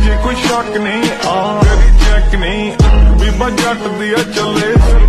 ਜੇ ਕੋਈ ਸ਼ੱਕ ਨਹੀਂ ਆ ਤੇਰੀ ਚੈੱਕ ਨਹੀਂ ਬੀਬਾ ਜੱਟ ਦੀ ਆ ਚੱਲੇ